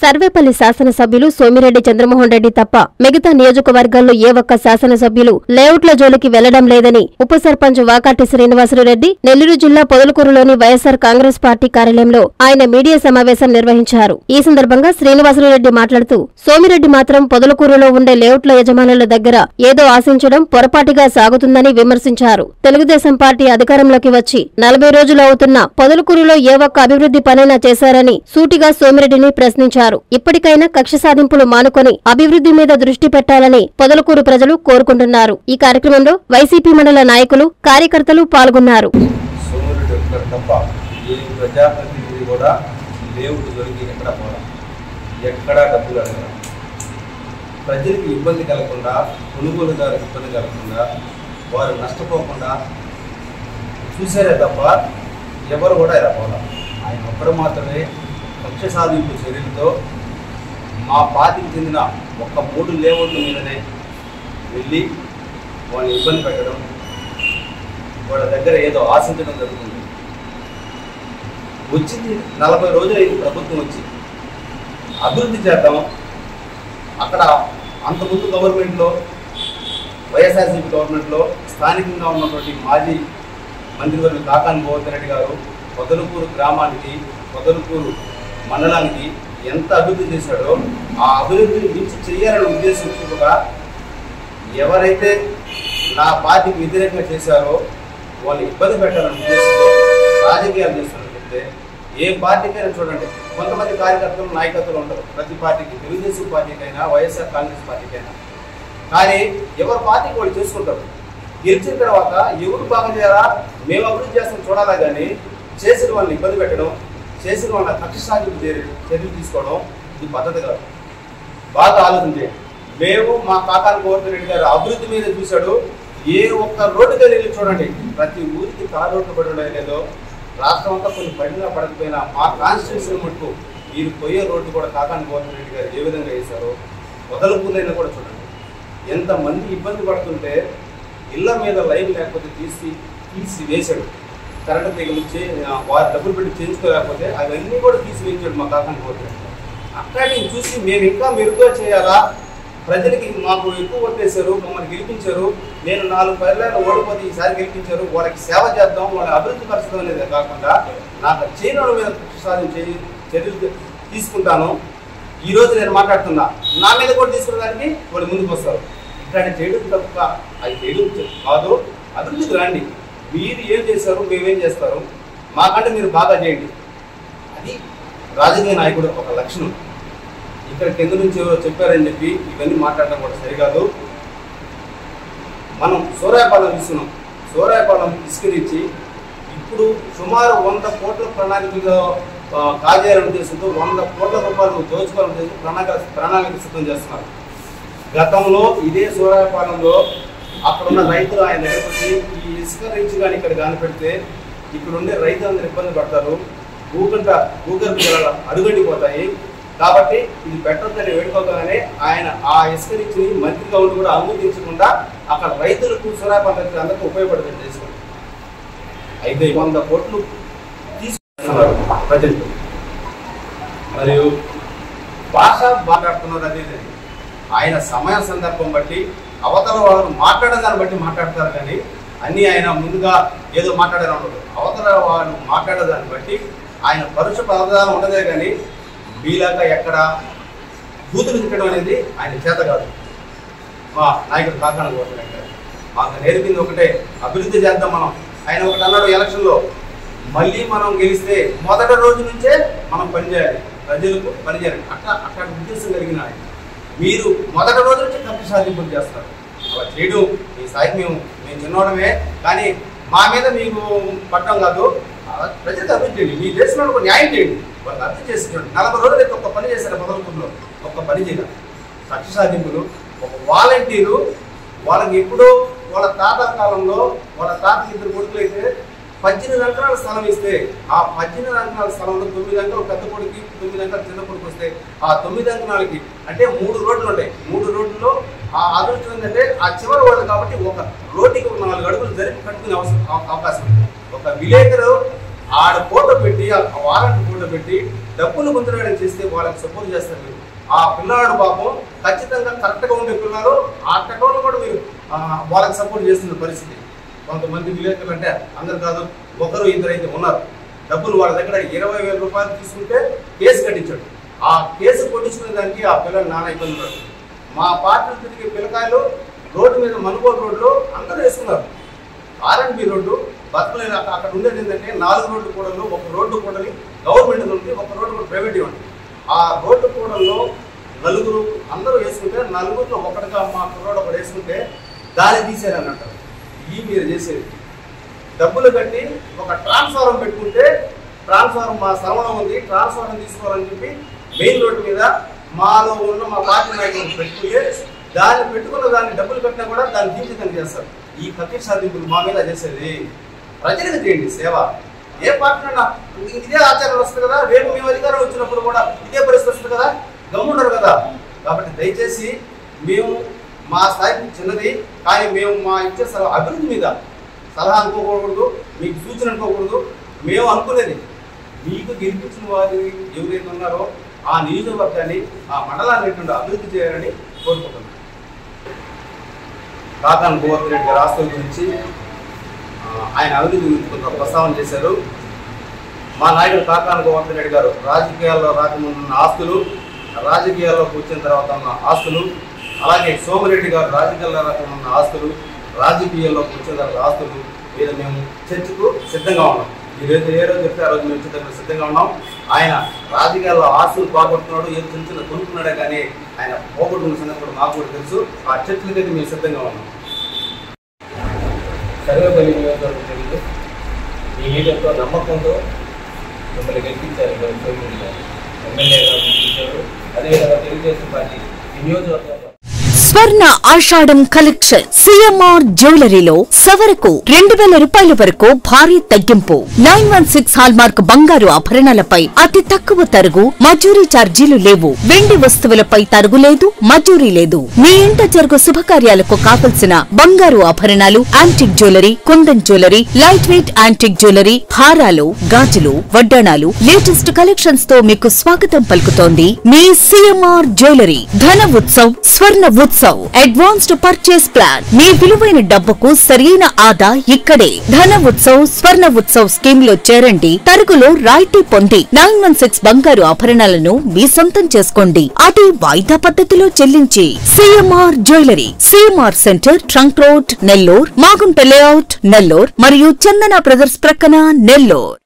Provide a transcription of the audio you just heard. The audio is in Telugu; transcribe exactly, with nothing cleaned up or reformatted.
సర్వేపల్లి శాసనసభ్యులు సోమిరెడ్డి చంద్రమోహన్ రెడ్డి తప్ప మిగతా నియోజకవర్గాల్లో ఏ ఒక్క శాసనసభ్యులు లేఅవుట్ల జోలికి వెళ్లడం లేదని ఉప సర్పంచ్ వాకాటి శ్రీనివాసరెడ్డి నెల్లూరు జిల్లా పొదలకూరులోని వైఎస్సార్ కాంగ్రెస్ పార్టీ కార్యాలయంలో ఆయన మీడియా సమావేశం నిర్వహించారు. ఈ సందర్భంగా శ్రీనివాసరెడ్డి మాట్లాడుతూ సోమిరెడ్డి మాత్రం పొదలకూరులో ఉండే లేఅవుట్ల యజమానుల దగ్గర ఏదో ఆశించడం పొరపాటుగా సాగుతుందని విమర్శించారు. తెలుగుదేశం పార్టీ అధికారంలోకి వచ్చి నలభై రోజులు అవుతున్నా పొదలకూరులో ఏ ఒక్క అభివృద్ధి పనైనా చేశారని సూటిగా సోమిరెడ్డిని ప్రశ్నించారు. ఇప్పటికైనా కక్ష సాధింపులు మానుకొని అభివృద్ధి మీద దృష్టి పెట్టాలని పొదలకూరు ప్రజలు కోరుకుంటున్నారు. ఈ కార్యక్రమంలో వైసీపీ మండల నాయకులు, కార్యకర్తలు పాల్గొన్నారు. ప్రజలకు ఇబ్బంది కలగకుండా, కొనుగోలుదారు ఇబ్బంది కలగకుండా, వారు నష్టపోకుండా చూసారే తప్ప ఎవరు కూడా ఇలా పోలా. ఆయన ఒక్కరు మాత్రమే కక్ష సాధింపు చర్యలతో మా పార్టీకి చెందిన ఒక్క మూడు లేఅవుట్ల మీదనే వెళ్ళి వాళ్ళని ఇబ్బంది పెట్టడం, వాళ్ళ దగ్గర ఏదో ఆశించడం జరుగుతుంది. వచ్చింది నలభై రోజులు అయింది ప్రభుత్వం వచ్చి, అభివృద్ధి చేద్దాం. అక్కడ అంతకుముందు గవర్నమెంట్లో, వైఎస్ఆర్సీపీ గవర్నమెంట్లో స్థానికంగా ఉన్నటువంటి మాజీ మంత్రివర్యులు కాకాని గోవర్ధన్ రెడ్డి గారు పొదలకూరు గ్రామానికి, పొదలకూరు మండలానికి ఎంత అభివృద్ధి చేశాడో ఆ అభివృద్ధిని మించి చేయాలనే ఉద్దేశంగా ఎవరైతే నా పార్టీకి వ్యతిరేకంగా చేశారో వాళ్ళు ఇబ్బంది పెట్టాలనే ఉద్దేశంతో రాజకీయాలు చేస్తున్నారు. చెప్తే ఏ పార్టీకైనా చూడండి, కొంతమంది కార్యకర్తలు, నాయకత్వాలు ఉంటారు ప్రతి పార్టీకి, తెలుగుదేశం పార్టీకైనా వైఎస్ఆర్ కాంగ్రెస్ పార్టీకైనా. కానీ ఎవరి పార్టీకి వాళ్ళు చేసుకుంటారు. గెలిచిన తర్వాత ఎవరు బాగా చేయాలా, మేము అభివృద్ధి చేస్తాం చూడాలా, కానీ చేసిన వాళ్ళని ఇబ్బంది పెట్టడం, చేసిన వాళ్ళ కక్ష సాధింపు చర్యలు తీసుకోవడం ఇది పద్ధతి కాదు. బాగా ఆలోచించండి. మేము మా కాకాని గోవర్ధన్ రెడ్డి గారు అభివృద్ధి మీద చూశాడు. ఏ ఒక్క రోడ్డుగా వెళ్ళి చూడండి, ప్రతి ఊరికి తార్ రోడ్లు పడడం లేదో, రాష్ట్రం అంతా కొన్ని పడినా పడకపోయినా మా కాన్స్టిట్యూన్సీ మటుకు మీరు పోయే రోడ్డు కూడా కాకాని గోవర్ధన్ రెడ్డి గారు ఏ విధంగా వేశారో, వదలకూరైనా కూడా చూడండి. ఎంతమంది ఇబ్బంది పడుతుంటే ఇళ్ల మీద లైన్ లేకపోతే తీసి తీసి వేశాడు. కరెంటు తీగలు వారు డబ్బులు పెట్టి చేయించుకోలేకపోతే అవన్నీ కూడా తీసివేయించాడు మా కాకాని గోవర్ధన్ రెడ్డి. అక్కడ నేను చూసి మేము ఇంకా మెరుగ్గా చేయాలా, ప్రజలకి మాకు ఎక్కువ ఓటేశారు, మమ్మల్ని గెలిపించారు, నేను నాలుగు పర్యాలు ఓడిపోతే ఈసారి గెలిపించారు, వాళ్ళకి సేవ చేద్దాం, వాళ్ళ అభివృద్ధి పరిస్థితి అనేది కాకుండా నాకు చేయడం మీద సాధించే చర్యలు తీసుకుంటాను. ఈరోజు నేను మాట్లాడుతున్నా, నా మీద కూడా తీసుకునేదానికి వాళ్ళు ముందుకు వస్తారు. ఇక్కడ చేయడం తప్ప అది చేయడం కాదు. అభివృద్ధికి రండి, మీరు ఏం చేశారు, మేమేం చేస్తారు, మాకంటే మీరు బాగా చేయండి. అది రాజకీయ నాయకుడు ఒక లక్షణం. ఇక్కడ కింద నుంచి ఎవరో చెప్పారని చెప్పి ఇవన్నీ మాట్లాడడం కూడా సరికాదు. మనం సూర్యాపాలెం ఇస్తున్నాం, సూర్యాపాలెం ఇసుకరించి ఇప్పుడు సుమారు వంద కోట్ల ప్రణాళికలో కాజేయాలనే ఉద్దేశంతో వంద కోట్ల రూపాయలు దోచుకోవాలనే ఉద్దేశంతో ప్రణాళిక ప్రణాళిక సిద్ధం చేస్తున్నారు. గతంలో ఇదే సూర్యాపాలెంలో అక్కడున్న రైతులు ఆయన దగ్గరకు వచ్చి ఈ ఇసుక రించి కానీ ఇక్కడ కాని పెడితే ఇక్కడ ఉండే రైతులందరూ ఇబ్బంది పడతారు, భూగంట భూగర్భ జలాలు అడుగంటిపోతాయి, కాబట్టి ఇది పెట్టొద్దని వేడుకోగానే ఆయన ఆ ఇసుక రించి మంత్రిగా ఉండి కూడా అనుమతించకుండా అక్కడ రైతులకు సూర్యాపాలెం అందరికీ ఉపయోగపడేది చేసుకుంటారు. ఐదు వంద కోట్లు తీసుకున్నారు ప్రజలు. మరియు భాష మాట్లాడుతున్నారు అనేది ఆయన సమయ సందర్భం బట్టి, అవతల వాళ్ళు మాట్లాడదాన్ని బట్టి మాట్లాడతారు. కానీ అన్నీ ఆయన ముందుగా ఏదో మాట్లాడారు ఉండదు. అవతల వాళ్ళు మాట్లాడేదాన్ని బట్టి ఆయన పరుష పదార్థాలు ఉండదే. కానీ మీలాగా ఎక్కడ బూతులు తిట్టడం అనేది ఆయన చేత కాదు. మా నాయకుడు కాకాని గోవర్ధన్ రెడ్డి గారు మాకు నేర్పింది ఒకటే, అభివృద్ధి చేద్దాం మనం. ఆయన ఒకటి అన్నాడు ఎలక్షన్లో, మళ్ళీ మనం గెలిస్తే మొదటి రోజు నుంచే మనం పనిచేయాలి, ప్రజలకు పనిచేయాలి. అట్లా అక్కడ ఉద్దేశం కలిగిన ఆయన మీరు మొదటి రోజు నుంచి కక్ష సాధింపులు చేస్తారు. అలా చేయడం మీ స్థాయికి మేము మేము చిన్నవడమే, కానీ మా మీద మీకు పట్టడం కాదు. ప్రజలకు అభివృద్ధి చేయండి, మీ దేశంలో ఒక న్యాయం చేయండి, వాళ్ళకి అభివృద్ధి చేసి చూడండి. నలభై రోజులు అయితే ఒక్క పని చేశారు పొదలకూరులో, ఒక్క పని చేయాలి. కక్ష సాధింపులు ఒక వాలంటీరు వాళ్ళకి ఎప్పుడో వాళ్ళ తాత కాలంలో వాళ్ళ తాతకి ఇద్దరు కొడుకులు అయితే పద్దెనిమిది అంకణాల స్థలం ఇస్తే ఆ పద్దెనిమిది అంకణాల స్థలంలో తొమ్మిది అంకణాలు పెద్ద కొడుకు, తొమ్మిది అంకణాలు చిన్న కొడుకు వస్తే ఆ తొమ్మిది అంకణాలకి అంటే మూడు రోడ్లు ఉంటాయి. మూడు రోడ్లలో ఆ అదృష్టం ఏంటంటే ఆ చివరి వాళ్ళు కాబట్టి ఒక రోడ్డుకి ఒక నాలుగు అడుగులు జరిపి కట్టుకునే అవసరం అవకాశం ఉంది. ఒక విలేకరు ఆడ ఫోటో పెట్టి ఆ వారంటీ ఫోటో పెట్టి డబ్బులు గుంతరాయడం చేస్తే వాళ్ళకి సపోర్ట్ చేస్తారు మీరు. ఆ పిల్లాడు పాపం ఖచ్చితంగా కరెక్ట్గా ఉండే పిల్లలు ఆ టెక్నాలజీ కూడా మీరు వాళ్ళకి సపోర్ట్ చేస్తున్న పరిస్థితి. కొంతమంది విలేకరులు అంటే అందరు కాదు, ఒకరు ఇద్దరు అయితే ఉన్నారు. డబ్బులు వాళ్ళ దగ్గర ఇరవై వేల రూపాయలు తీసుకుంటే కేసు కట్టించాడు. ఆ కేసు కొట్టించుకునే దానికి ఆ పిల్లలు నానా ఇబ్బంది పడు. మా పార్టీలు తిరిగే పిల్లకాయలు రోడ్డు మీద మనుగోలు రోడ్లు అందరూ వేసుకున్నారు. ఆర్ఎండ్బి రోడ్డు బతకలేదు. అక్కడ ఉండేది ఏంటంటే నాలుగు రోడ్డు కూడలు, ఒక రోడ్డు కూడలి గవర్నమెంట్ ఉంది, ఒక రోడ్డు కూడా ప్రైవేట్ ఉంది. ఆ రోడ్డు కూడల్లో నలుగురు అందరూ వేసుకుంటే నలుగురిలో ఒకటిగా మా కుర్రోడు ఒకటి వేసుకుంటే దాన్ని తీసేయాలని అంటారు. ఈ మీరు చేసేది డబ్బులు కట్టి ఒక ట్రాన్స్ఫారం పెట్టుకుంటే ట్రాన్స్ఫారం మా శ్రమలో ఉంది, ట్రాన్స్ఫారం తీసుకోవాలని చెప్పి మెయిన్ రోడ్డు మీద మాలో ఉన్న మా పార్టీ నాయకులు పెట్టుకుంటే దాన్ని పెట్టుకున్న దాన్ని డబ్బులు కట్టినా కూడా దాన్ని తీర్చిదని చేస్తారు. ఈ కక్ష సాధింపులు మా మీద చేసేది. ప్రజలకు చేయండి సేవ. ఏ పార్టీ అన్నా ఇదే ఆచారం వస్తుంది కదా, రేపు మేము అధికారం వచ్చినప్పుడు కూడా ఇదే పరిస్థితి వస్తుంది కదా, గమ్ముండరు కదా. కాబట్టి దయచేసి మేము మా స్థాయి చిన్నది, కానీ మేము మా ఇచ్చే సలహా అభివృద్ధి మీద సలహా అనుకోకూడదు, మీకు సూచన అనుకోకూడదు. మేము అనుకునేది మీకు గెలిపించిన వారు ఎవరైతే ఉన్నారో ఆ నియోజకవర్గాన్ని, ఆ మండలాన్ని ఏంటంటే అభివృద్ధి చేయాలని కోరుకుంటున్నాను. కాకాని గోవర్ధన్ రెడ్డి గారి ఆస్తుల గురించి ఆయన అభివృద్ధి గురించి కొంత ప్రస్తావన చేశారు. మా నాయకుడు కాకాని గోవర్ధన్ రెడ్డి గారు రాజకీయాల్లో రాకముందున్న ఆస్తులు, రాజకీయాల్లోకి వచ్చిన తర్వాత ఉన్న ఆస్తులు, అలాగే సోమిరెడ్డి గారు రాజకీయాల్లో రాకముందున్న ఆస్తులు, రాజకీయాల్లోకి వచ్చిన తర్వాత ఆస్తులు మీద మేము చర్చకు సిద్ధంగా ఉన్నాం. ఈ రోజు ఏ రోజు చెప్తే ఆ రోజు మేము చర్చకు సిద్ధంగా ఉన్నాం. ఆయన రాజకీయాల్లో ఆస్తులు పోగొట్టుకున్నాడు, ఏదో చిన్న చిన్న కొనుక్కున్నాడే కానీ ఆయన పోగొట్టుకున్న సంగతి కూడా మాకు కూడా తెలుసు. ఆ చర్చలకైతే మేము సిద్ధంగా ఉన్నాం. సర్వేపల్లి నియోజకవర్గం జరిగింది. మీ మీడియాతో నమ్మకంతో మిమ్మల్ని గెలిపించారు ఎమ్మెల్యేగా గెలిపించారు. అదేవిధంగా తెలుగుదేశం పార్టీ ఈ నియోజకవర్గంలో స్వర్ణ ఆషాఢం కలెక్షన్ సిఎంఆర్ జ్యువెలరీలో సవరకు రెండు వేల రూపాయల వరకు భారీ తగ్గింపు. Nine one six hallmark బంగారు ఆభరణాలపై అతి తక్కువ తరుగు, మజూరీ ఛార్జీలు లేవు. వెండి వస్తువులపై తరుగు లేదు, మజూరీ లేదు. మీ ఇంట జరుగు శుభకార్యాలకు కావలసిన బంగారు ఆభరణాలు, antique jewellery, kundan jewellery, light weight antique jewellery, హారాలు, గాజులు, వడ్డాణాలు, లేటెస్ట్ కలెక్షన్స్ తో మీకు స్వాగతం పలుకుతోంది మీ CMR jewellery. Dhana Utsav, Swarna Utsav advanced purchase plan. మీ విలువైన డబ్బుకు సరైన ఆదా ఇక్కడే. ధన ఉత్సవ్, స్వర్ణ ఉత్సవ్ స్కీమ్ లో చేరండి. తరుగులో రాయితీ పొంది నైన్ వన్ సిక్స్ బంగారు ఆభరణాలను మీ సొంతం చేసుకోండి. అదే వాయిదా పద్ధతిలో చెల్లించి. CMR jewellery, CMR centre, trunk road, Nellore, Magunta layout, Nellore మరియు చందన బ్రదర్స్ ప్రక్కన, నెల్లూర్.